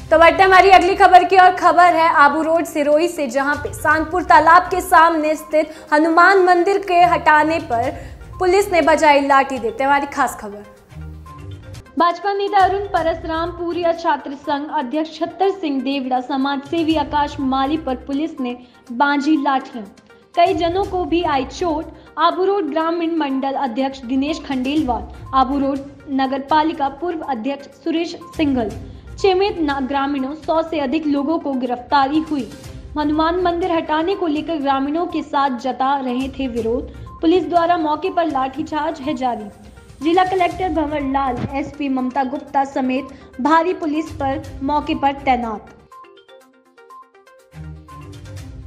तो बढ़ते हमारी अगली खबर की और खबर है आबू रोड सिरोही से, जहां पे सांगपुर तालाब के सामने स्थित हनुमान मंदिर के हटाने पर पुलिस ने बजाई लाठी। देते हमारी खास खबर। भाजपा नेता अरुण परसराम, पूरिया छात्र संघ अध्यक्ष छत्तर सिंह देवड़ा, समाज सेवी आकाश माली पर पुलिस ने बांधी लाठियां। कई जनों को भी आई चोट। आबू रोड ग्रामीण मंडल अध्यक्ष दिनेश खंडेलवाल, आबू रोड नगर पालिका पूर्व अध्यक्ष सुरेश सिंघल समेत ग्रामीणों 100 से अधिक लोगों को गिरफ्तारी हुई। हनुमान मंदिर हटाने को लेकर ग्रामीणों के साथ जता रहे थे विरोध। पुलिस द्वारा मौके पर लाठीचार्ज है जारी। जिला कलेक्टर भंवर लाल, एसपी ममता गुप्ता समेत भारी पुलिस पर मौके पर तैनात।